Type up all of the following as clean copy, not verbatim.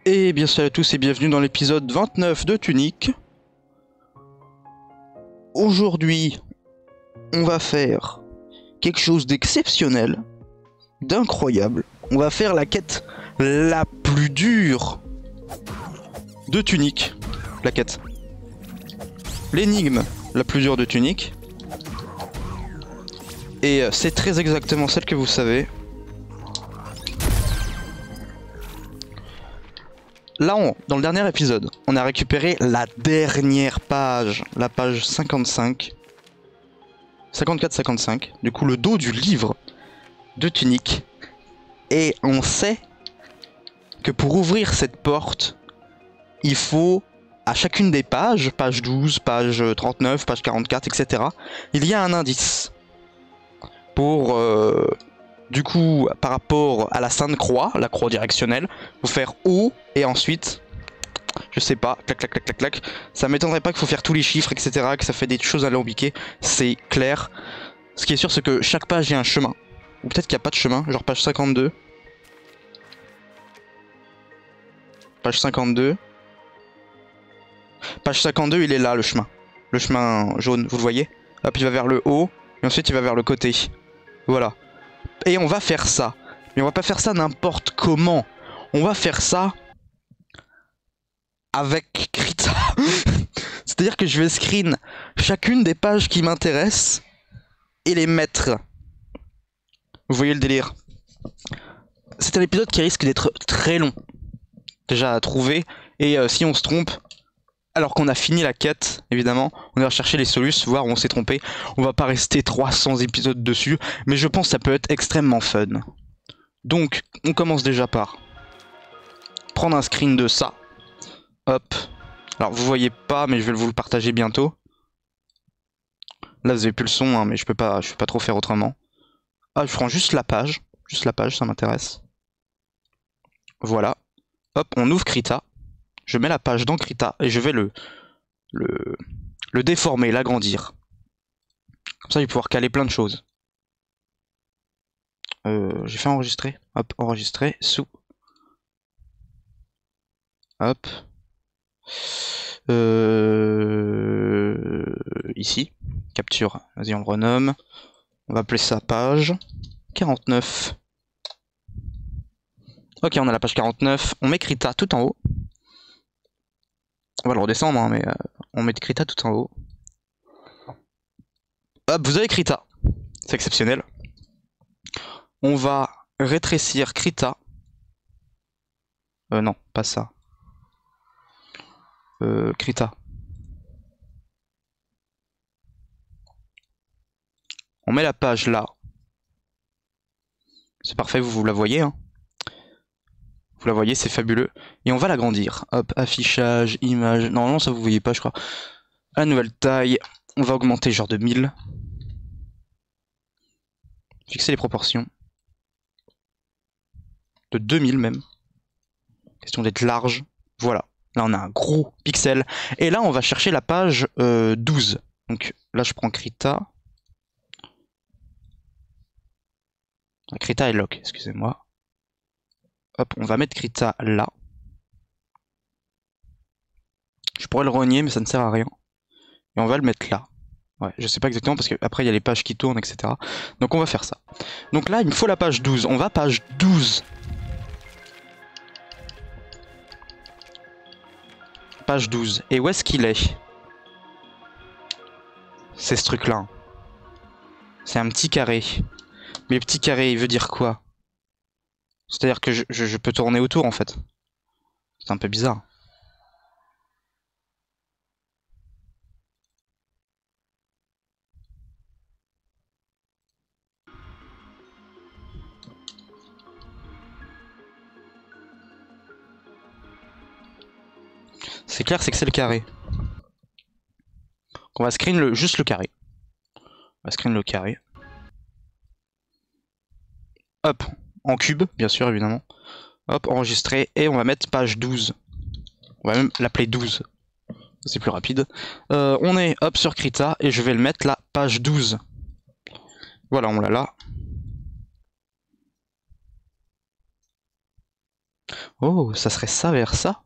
Et bien salut à tous et bienvenue dans l'épisode 29 de Tunic. Aujourd'hui, on va faire quelque chose d'exceptionnel, d'incroyable. On va faire la quête la plus dure de Tunic. La quête. L'énigme la plus dure de Tunic. Et c'est très exactement celle que vous savez. Là, dans le dernier épisode, on a récupéré la dernière page, la page 55. 54-55, du coup le dos du livre de Tunic. Et on sait que pour ouvrir cette porte, il faut, à chacune des pages, page 12, page 39, page 44, etc., il y a un indice. Pour... du coup, par rapport à la Sainte Croix, la croix directionnelle, faut faire O et ensuite, je sais pas, clac clac clac clac clac. Ça m'étonnerait pas qu'il faut faire tous les chiffres, etc., que ça fait des choses alambiquées, c'est clair. Ce qui est sûr, c'est que chaque page, il y a un chemin. Ou peut-être qu'il n'y a pas de chemin, genre page 52. Page 52. Page 52, il est là, le chemin. Le chemin jaune, vous le voyez? Hop, il va vers le haut, et ensuite il va vers le côté. Voilà. Et on va faire ça. Mais on va pas faire ça n'importe comment. On va faire ça avec Krita. C'est-à-dire que je vais screen chacune des pages qui m'intéressent et les mettre. Vous voyez le délire. C'est un épisode qui risque d'être très long. Déjà à trouver. Et si on se trompe, alors qu'on a fini la quête, évidemment, on va chercher les solutions, voir où on s'est trompé. On va pas rester 300 épisodes dessus, mais je pense que ça peut être extrêmement fun. Donc, on commence déjà par prendre un screen de ça. Hop. Alors, vous voyez pas, mais je vais vous le partager bientôt. Là, vous avez plus le son, hein, mais je peux pas trop faire autrement. Ah, je prends juste la page, ça m'intéresse. Voilà. Hop, on ouvre Krita. Je mets la page dans Krita et je vais le déformer, l'agrandir. Comme ça, je vais pouvoir caler plein de choses. J'ai fait enregistrer. Hop, enregistrer, sous. Hop. Ici. Capture. Vas-y, on le renomme. On va appeler ça page 49. Ok, on a la page 49. On met Krita tout en haut. On va le redescendre, hein, mais on met Krita tout en haut. Hop, vous avez Krita. C'est exceptionnel. On va rétrécir Krita. Non, pas ça. Krita. On met la page là. C'est parfait, vous la voyez, hein. Vous la voyez, c'est fabuleux. Et on va l'agrandir. Hop, affichage, image. Normalement, ça vous voyez pas, je crois. La nouvelle taille. On va augmenter genre de 1000. Fixer les proportions. De 2000 même. Question d'être large. Voilà. Là, on a un gros pixel. Et là, on va chercher la page 12. Donc là, je prends Krita. Krita est lock, excusez-moi. Hop, on va mettre Krita là. Je pourrais le renier, mais ça ne sert à rien. Et on va le mettre là. Ouais, je sais pas exactement parce qu'après il y a les pages qui tournent, etc. Donc on va faire ça. Donc là, il me faut la page 12. On va page 12. Page 12. Et où est-ce qu'il est? C'est ce truc-là. C'est un petit carré. Mais petit carré, il veut dire quoi? C'est-à-dire que je peux tourner autour en fait. C'est un peu bizarre. C'est clair, c'est que c'est le carré. On va screen juste le carré. On va screen le carré. Hop, en cube, bien sûr, évidemment. Hop, enregistrer, et on va mettre page 12. On va même l'appeler 12. C'est plus rapide. On est, hop, sur Krita, et je vais le mettre là, page 12. Voilà, on l'a là. Oh, ça serait ça vers ça?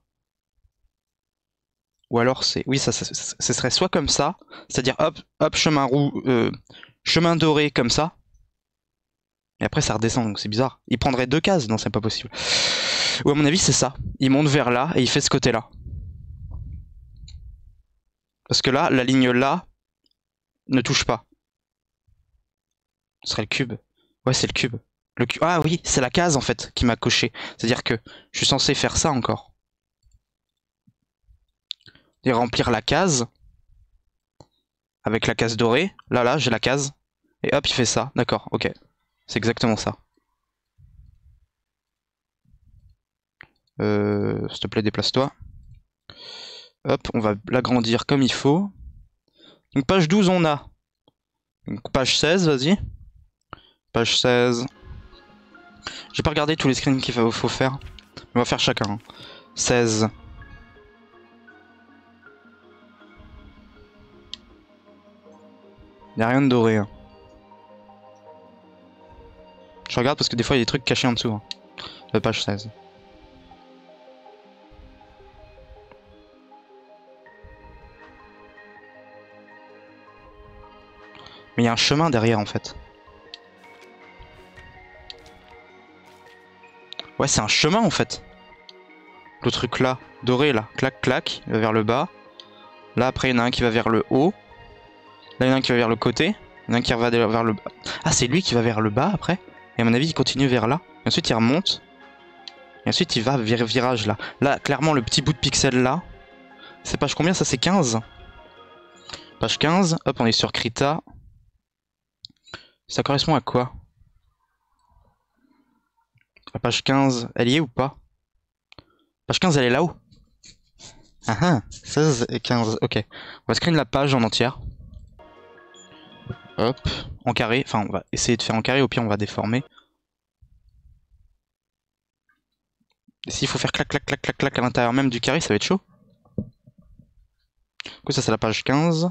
Ou alors c'est... Oui, ce serait soit comme ça, c'est-à-dire hop, hop, chemin roux, chemin doré comme ça. Et après ça redescend, donc c'est bizarre. Il prendrait 2 cases, non c'est pas possible. Ou à mon avis c'est ça. Il monte vers là et il fait ce côté-là. Parce que là, la ligne là ne touche pas. Ce serait le cube. Ouais, c'est le cube. Ah oui, c'est la case en fait qui m'a coché. C'est-à-dire que je suis censé faire ça encore. Et remplir la case. Avec la case dorée. Là, j'ai la case. Et hop, il fait ça. D'accord, ok. C'est exactement ça. S'il te plaît, déplace-toi. Hop, on va l'agrandir comme il faut. Donc page 12, on a. Donc, page 16, vas-y. Page 16. J'ai pas regardé tous les screens qu'il faut faire. On va faire chacun. 16. Y'a rien de doré. Hein. Je regarde parce que des fois il y a des trucs cachés en dessous. Hein. Page 16. Mais il y a un chemin derrière en fait. Ouais, c'est un chemin en fait. Le truc là, doré là, clac clac, il va vers le bas. Là après il y en a un qui va vers le haut. Là il y en a un qui va vers le côté. Il y en a un qui va vers le bas. Ah, c'est lui qui va vers le bas après. Et à mon avis il continue vers là. Et ensuite il remonte. Et ensuite il va vers virage là. Là clairement le petit bout de pixel là. C'est page combien ça? C'est 15. Page 15, hop on est sur Krita. Ça correspond à quoi? La page 15, elle y est ou pas? Page 15 elle est là-haut. Ah ah, 16 et 15, ok. On va screen la page en entière. Hop, en carré, enfin on va essayer de faire en carré, au pire on va déformer. Et s'il faut faire clac clac clac clac clac à l'intérieur même du carré, ça va être chaud. Du coup ça c'est la page 15.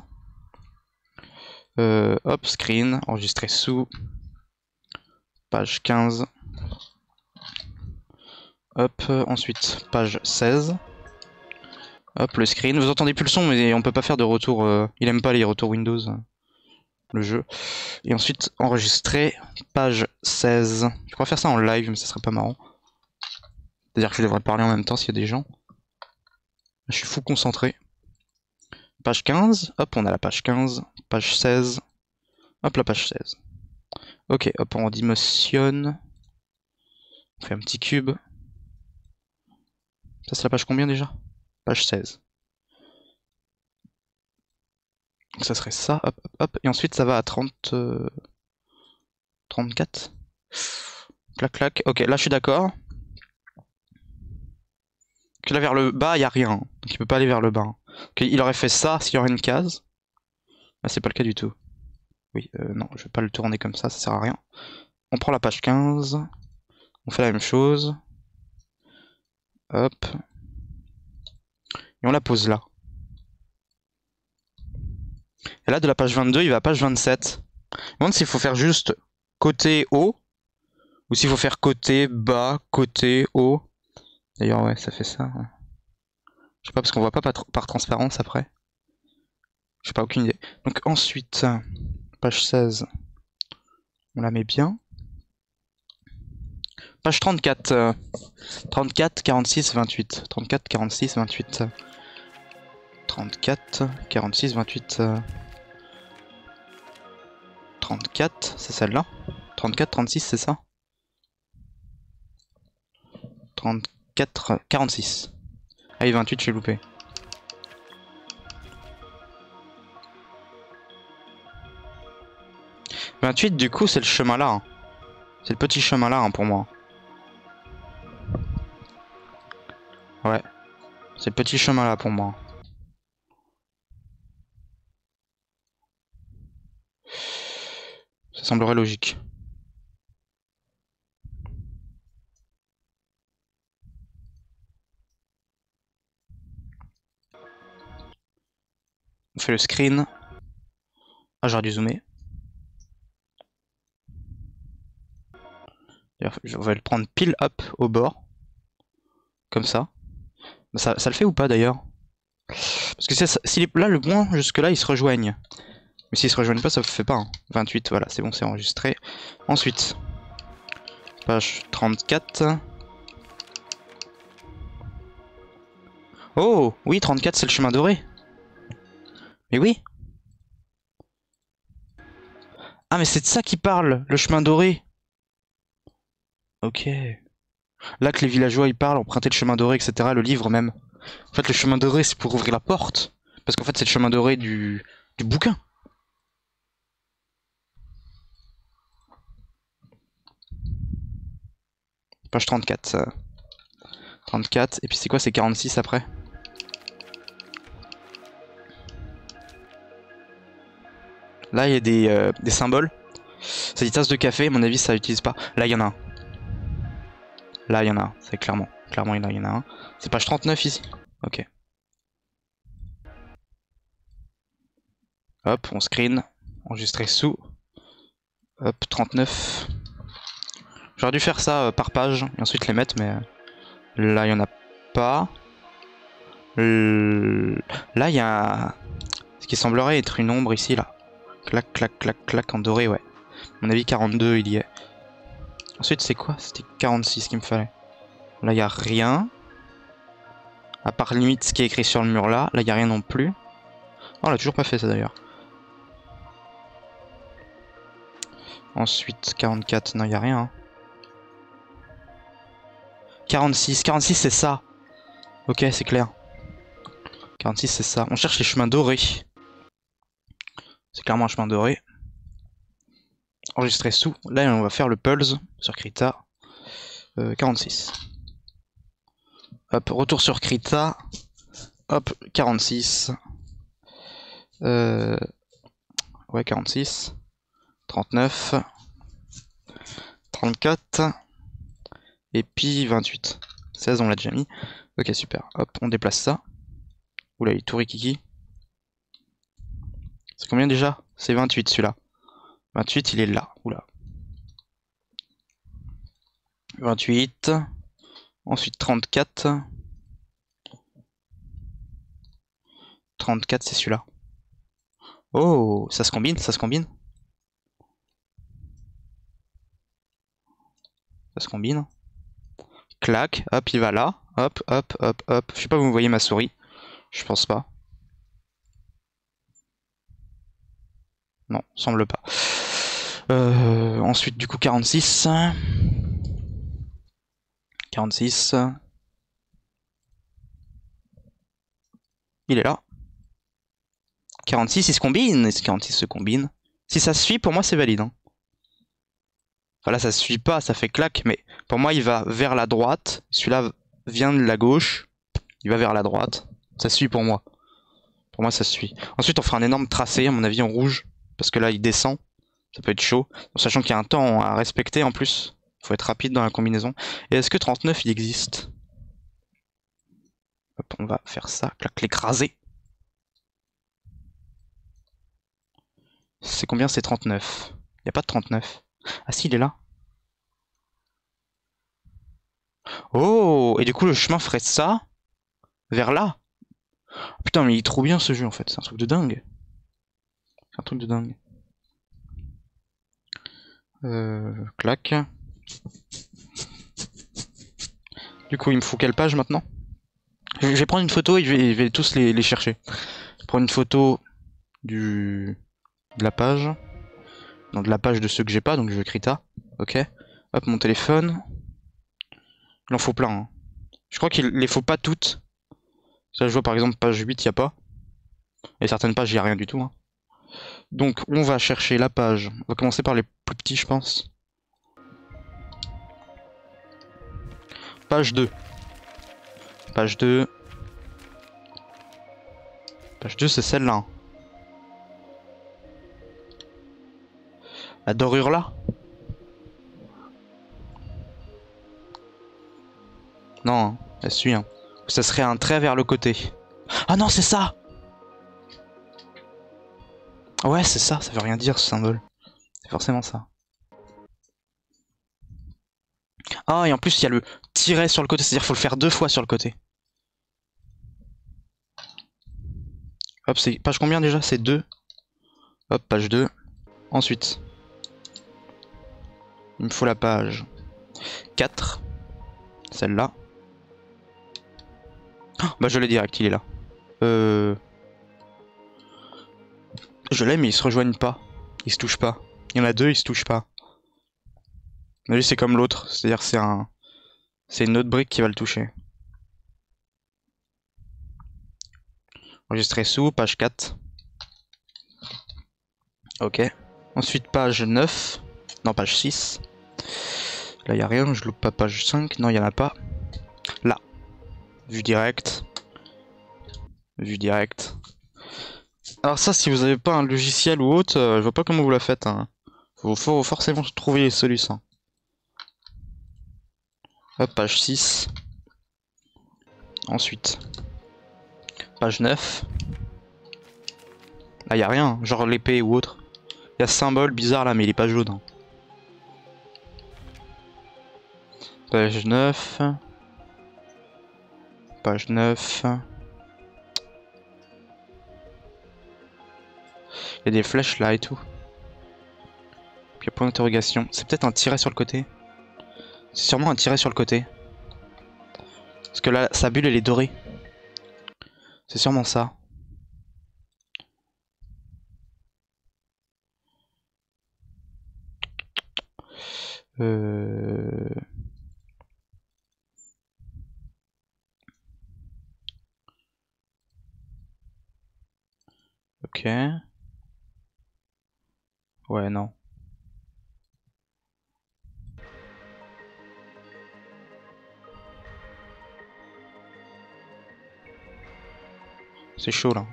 Hop, screen, enregistré sous. Page 15. Hop, ensuite page 16. Hop, le screen. Vous entendez plus le son, mais on peut pas faire de retour. Il aime pas les retours Windows, le jeu. Et ensuite, enregistrer, page 16. Je pourrais faire ça en live, mais ça serait pas marrant. C'est-à-dire que je devrais parler en même temps s'il y a des gens. Je suis fou concentré. Page 15. Hop, on a la page 15. Page 16. Hop, la page 16. Ok, hop, on dimensionne. On fait un petit cube. Ça, c'est la page combien déjà? Page 16. Donc ça serait ça, hop, hop, hop. Et ensuite, ça va à 30... 34. Clac, clac. Ok, là, je suis d'accord. Que là, vers le bas, il n'y a rien. Donc, il peut pas aller vers le bas. Ok, il aurait fait ça s'il y aurait une case. Là, c'est pas le cas du tout. Oui, non, je vais pas le tourner comme ça sert à rien. On prend la page 15. On fait la même chose. Hop. Et on la pose là. Et là, de la page 22, il va à page 27. Je me demande s'il faut faire juste côté haut. Ou s'il faut faire côté bas, côté haut. D'ailleurs, ouais, ça fait ça. Ouais. Je sais pas, parce qu'on voit pas par transparence après. Je sais pas, aucune idée. Donc ensuite, page 16. On la met bien. Page 34. 34, 46, 28. 34, 46, 28. 34, 46, 28. 34, c'est celle-là. 34, 36, c'est ça. 34, 46. Ah oui, 28, j'ai loupé. « 28, du coup, c'est le chemin là. Hein. C'est le petit chemin là hein, pour moi. Ouais. C'est le petit chemin là pour moi. Ça semblerait logique. On fait le screen. Ah, j'aurais dû zoomer. On va le prendre pile up au bord. Comme ça. Ça le fait ou pas d'ailleurs? Parce que si là, le point jusque-là, ils se rejoignent. Mais s'ils se rejoignent pas, ça ne fait pas. Hein. 28, voilà, c'est bon, c'est enregistré. Ensuite, page 34. Oh, oui, 34, c'est le chemin doré. Mais oui. Ah, mais c'est de ça qu'il parle, le chemin doré. Ok. Là que les villageois ils parlent, emprunter le chemin doré, etc. Le livre même. En fait, le chemin doré, c'est pour ouvrir la porte. Parce qu'en fait, c'est le chemin doré du bouquin. Page 34. Ça. 34. Et puis c'est quoi? C'est 46 après? Là, il y a des symboles. C'est des tasses de café, à mon avis, ça n'utilise pas. Là, il y en a un. Là, il y en a un. C'est clairement. Clairement, il y en a un. C'est page 39 ici. Ok. Hop, on screen. Enregistrer sous. Hop, 39. J'aurais dû faire ça par page et ensuite les mettre, mais là, il n'y en a pas. Là, il y a ce qui semblerait être une ombre ici, là. Clac, clac, clac, clac, en doré, ouais. À mon avis, 42, il y est. Ensuite, c'est quoi? C'était 46 qu'il me fallait. Là, il n'y a rien. À part limite ce qui est écrit sur le mur là. Là, il n'y a rien non plus. Oh, on l'a toujours pas fait, ça, d'ailleurs. Ensuite, 44, non, il n'y a rien. Hein. 46, 46, c'est ça. Ok, c'est clair. 46, c'est ça. On cherche les chemins dorés. C'est clairement un chemin doré. Enregistrer sous. Là, on va faire le pulse sur Krita. 46. Hop, retour sur Krita. Hop, 46. Ouais, 46. 39. 34. Et puis 28. 16, on l'a déjà mis. Ok, super. Hop, on déplace ça. Oula, il est tout rikiki. C'est combien déjà? C'est 28 celui-là. 28, il est là. Oula. 28. Ensuite 34. 34, c'est celui-là. Oh, ça se combine, ça se combine. Ça se combine. Clac, hop, il va là. Hop, hop, hop, hop. Je sais pas si vous voyez ma souris. Je pense pas. Non, semble pas. Ensuite, du coup, 46. 46. Il est là. 46, il se combine. Et 46 se combine. Si ça suit, pour moi, c'est valide. Hein. Enfin là, ça suit pas, ça fait clac. Mais pour moi, il va vers la droite. Celui-là vient de la gauche. Il va vers la droite. Ça suit pour moi. Pour moi, ça suit. Ensuite, on fera un énorme tracé, à mon avis, en rouge. Parce que là, il descend. Ça peut être chaud. En sachant qu'il y a un temps à respecter en plus. Il faut être rapide dans la combinaison. Et est-ce que 39, il existe? Hop, on va faire ça. Clac, l'écraser. C'est combien? C'est 39. Il n'y a pas de 39. Ah si, il est là. Oh! Et du coup, le chemin ferait ça vers là. Putain, mais il est trop bien ce jeu en fait. C'est un truc de dingue. C'est un truc de dingue. Clac. Du coup, il me faut quelle page maintenant? Je vais prendre une photo et je vais tous les chercher. Je vais prendre une photo de la page. Non, de la page de ceux que j'ai pas, donc je vais Krita. Ok. Hop, mon téléphone. Il en faut plein. Hein. Je crois qu'il les faut pas toutes. Ça, je vois par exemple page 8, il n'y a pas. Et certaines pages, il n'y a rien du tout. Hein. Donc, on va chercher la page. On va commencer par les plus petits, je pense. Page 2. Page 2. Page 2, c'est celle-là. Hein. La dorure là? Non, hein, elle suit. Hein. Ça serait un trait vers le côté. Ah non, c'est ça! Ouais, c'est ça, ça veut rien dire ce symbole. C'est forcément ça. Ah, et en plus, il y a le tiret sur le côté, c'est-à-dire qu'il faut le faire 2 fois sur le côté. Hop, c'est page combien déjà? C'est 2. Hop, page 2. Ensuite, il me faut la page 4. Celle-là. Oh, bah je l'ai direct, il est là. Je l'ai, mais ils se rejoignent pas. Ils se touchent pas. Il y en a 2, ils se touchent pas. Mais lui, c'est comme l'autre. C'est-à-dire c'est une autre brique qui va le toucher. Enregistrer sous, page 4. Ok. Ensuite, page 9. Non, page 6. Là, il a rien. Je loupe pas page 5. Non, il y en a pas. Là. Vue direct. Vue direct. Alors ça, si vous avez pas un logiciel ou autre, je vois pas comment vous la faites. Hein. Faut forcément trouver les solutions. Hop, page 6. Ensuite, page 9. Là, y a rien, genre l'épée ou autre. Y a ce symbole bizarre là, mais il est pas jaune. Hein. Page 9. Page 9. Il y a des flèches là et tout. Puis il y a point d'interrogation. C'est peut-être un tiret sur le côté. C'est sûrement un tiret sur le côté. Parce que là, sa bulle elle est dorée. C'est sûrement ça. Ok. Ouais, non. C'est chaud là.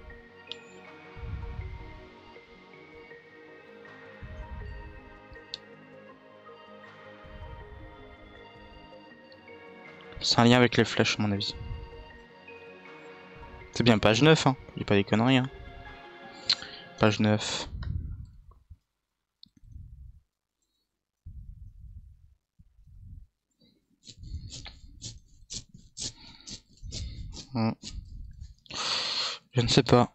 C'est un lien avec les flèches à mon avis. C'est bien page 9, hein. Dis pas des conneries, hein. Page 9. Je ne sais pas.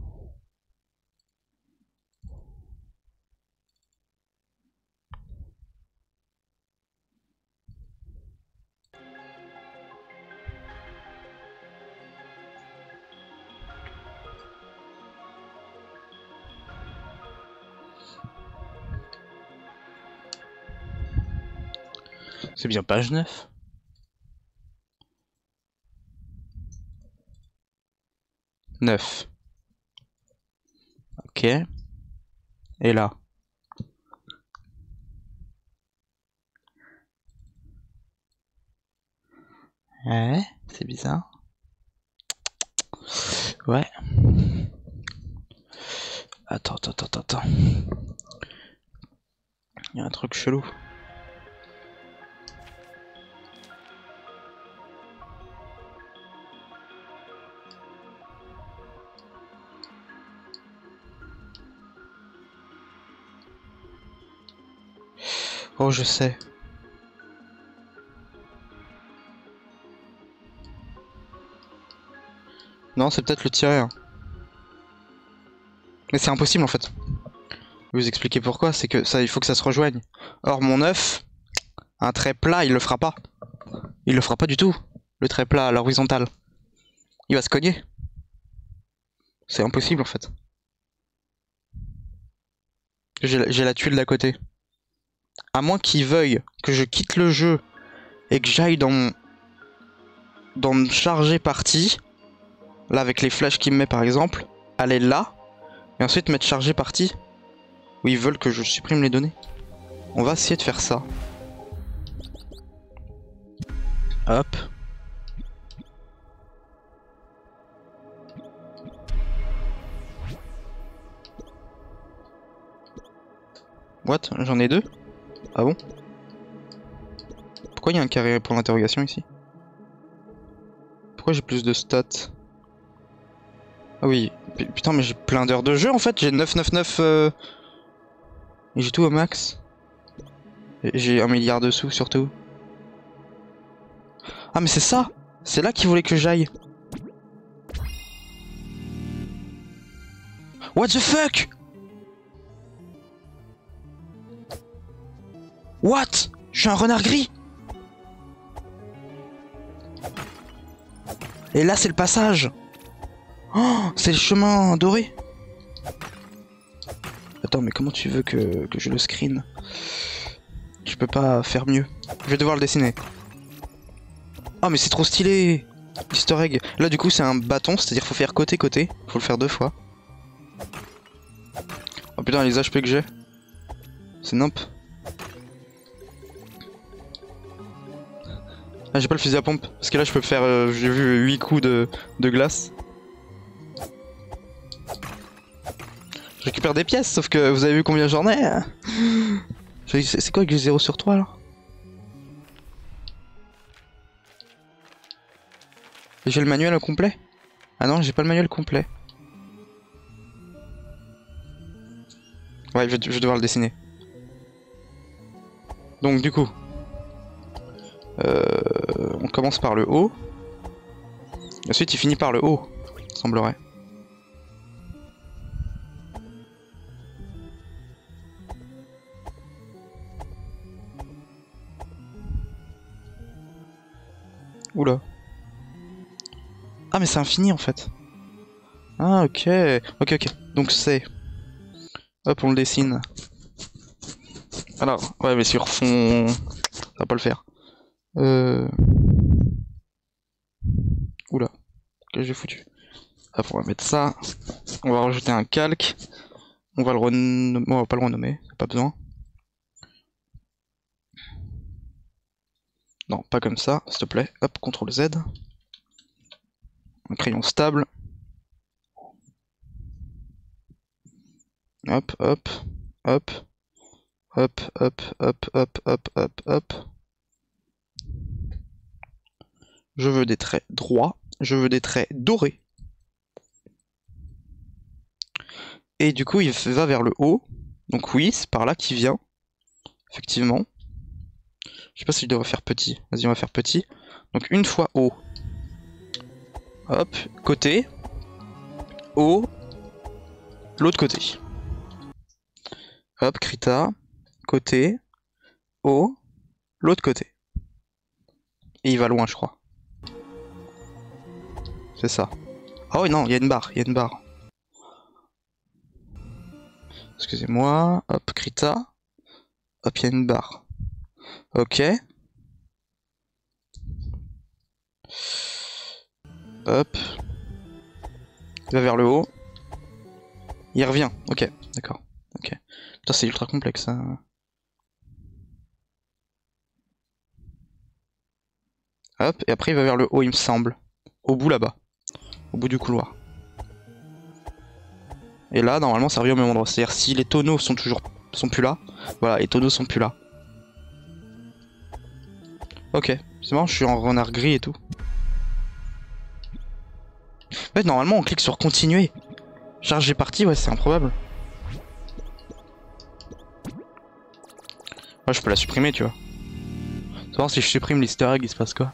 C'est bien page 9. Ok. Et là. Ouais, c'est bizarre. Ouais. Attends. Il y a un truc chelou. Oh, je sais. Non, c'est peut-être le tiret. Hein. Mais c'est impossible en fait. Je vais vous expliquer pourquoi, c'est que ça, il faut que ça se rejoigne. Or, mon œuf, un trait plat, il le fera pas. Il le fera pas du tout. Le trait plat à l'horizontale. Il va se cogner. C'est impossible en fait. J'ai la tuile d'à côté. À moins qu'il veuille que je quitte le jeu et que j'aille dans mon charger partie, là avec les flèches qu'il me met par exemple, aller là, et ensuite mettre charger partie, où ils veulent que je supprime les données. On va essayer de faire ça. Hop. What? J'en ai 2? Ah bon? Pourquoi il y a un carré pour l'interrogation ici? Pourquoi j'ai plus de stats? Ah oui, putain mais j'ai plein d'heures de jeu en fait, j'ai 999 et j'ai tout au max. J'ai 1 milliard de sous surtout. Ah mais c'est ça. C'est là qu'il voulait que j'aille. What the fuck? What? Je suis un renard gris. Et là c'est le passage. Oh, c'est le chemin doré. Attends, mais comment tu veux que je le screen? Je peux pas faire mieux. Je vais devoir le dessiner. Oh mais c'est trop stylé. Easter egg. Là du coup c'est un bâton, c'est-à-dire faut faire côté-côté. Faut le faire 2 fois. Oh putain les HP que j'ai. C'est nimp. Ah j'ai pas le fusil à pompe. Parce que là je peux faire, j'ai vu 8 coups de glace. Je récupère des pièces, sauf que vous avez vu combien j'en ai hein. C'est quoi avec le 0 sur 3 là? J'ai le manuel au complet? Ah non, j'ai pas le manuel complet. Ouais, je vais devoir le dessiner. Donc du coup, on commence par le haut. Ensuite, il finit par le haut, semblerait. Oula. Ah mais c'est infini en fait. Ah ok. Ok. Donc c'est... Hop on le dessine. Alors, ouais mais sur fond... Ça va pas le faire. Oula. Que j'ai foutu. Hop on va mettre ça. On va rajouter un calque. On va le renommer... On va pas le renommer, pas besoin. Non, pas comme ça, s'il te plaît. Hop, CTRL Z. Un crayon stable. Hop, hop, hop. Hop, hop, hop, hop, hop, hop, hop. Je veux des traits droits. Je veux des traits dorés. Et du coup, il va vers le haut. Donc oui, c'est par là qu'il vient. Effectivement. Je sais pas si je devrais faire petit. Vas-y, on va faire petit. Donc une fois haut. Hop, côté. Haut. L'autre côté. Hop, Krita. Côté. Haut. L'autre côté. Et il va loin, je crois. C'est ça. Ah oui, non, il y a une barre. Il y a une barre. Excusez-moi. Hop, Krita. Hop, il y a une barre. Ok. Hop. Il va vers le haut. Il revient. Ok, d'accord. Ok. Putain, c'est ultra complexe. Hein. Hop, et après il va vers le haut, il me semble. Au bout là-bas. Au bout du couloir. Et là, normalement, ça revient au même endroit. C'est-à-dire, si les tonneaux sont plus là, voilà, les tonneaux sont plus là. Ok, c'est marrant, je suis en renard gris et tout. En fait, normalement, on clique sur continuer. Charger partie, ouais, c'est improbable. Ouais, je peux la supprimer, tu vois. Savoir si je supprime l'easter egg, il se passe quoi?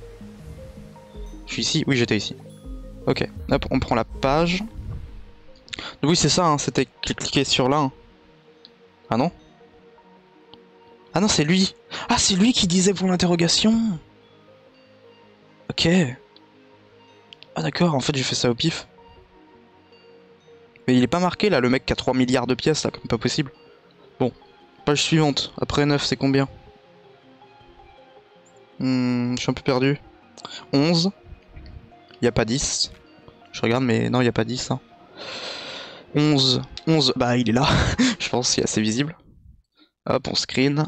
Je suis ici? Oui, j'étais ici. Ok, hop, on prend la page. Donc oui, c'est ça, hein, c'était cliquer sur là. Hein. Ah non? Ah non, c'est lui. Ah, c'est lui qui disait pour l'interrogation. Ok. Ah d'accord, en fait j'ai fait ça au pif. Mais il est pas marqué là, le mec qui a 3 milliards de pièces là, comme pas possible. Bon, page suivante. Après 9, c'est combien? Je suis un peu perdu. 11. Y a pas 10. Je regarde, mais non, y a pas 10. Hein. 11. 11, bah il est là. Je pense qu'il est assez visible. Hop, on screen.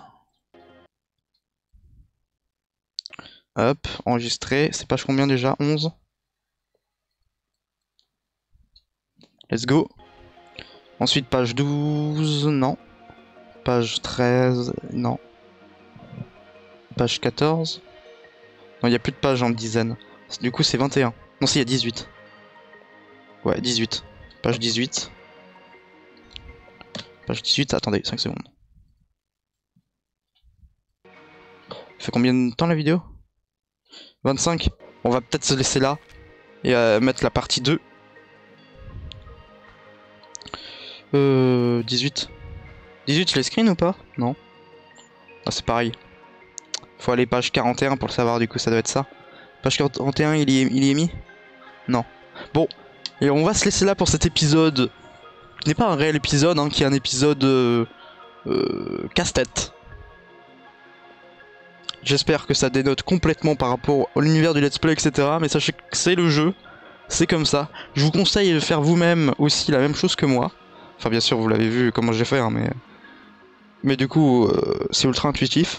Hop, enregistré. C'est page combien déjà? 11. Let's go. Ensuite, page 12. Non. Page 13. Non. Page 14. Non, il n'y a plus de pages en dizaines. Du coup, c'est 21. Non, si, il y a 18. Ouais, 18. Page 18. Page 18, attendez, 5 secondes. Ça fait combien de temps la vidéo? 25. On va peut-être se laisser là. Et mettre la partie 2. 18. 18, je les screen ou pas? Non. Ah, c'est pareil. Faut aller page 41 pour le savoir, du coup, ça doit être ça. Page 41, il y est mis? Non. Bon. Et on va se laisser là pour cet épisode. Qui n'est pas un réel épisode, hein, qui est un épisode casse-tête. J'espère que ça dénote complètement par rapport à l'univers du let's play, etc. Mais sachez que c'est le jeu, c'est comme ça. Je vous conseille de faire vous-même aussi la même chose que moi. Enfin bien sûr vous l'avez vu comment j'ai fait, hein, mais du coup c'est ultra intuitif.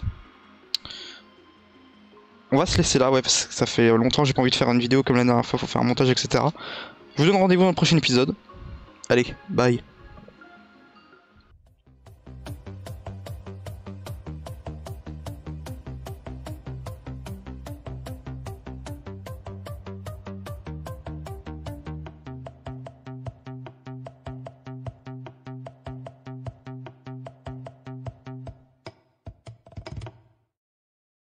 On va se laisser là, ouais, parce que ça fait longtemps j'ai pas envie de faire une vidéo comme la dernière fois, faut faire un montage, etc. Je vous donne rendez-vous dans le prochain épisode. Allez, bye.